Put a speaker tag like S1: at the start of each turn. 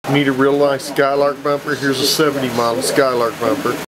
S1: Need a real nice Skylark bumper? Here's a 70 model Skylark bumper.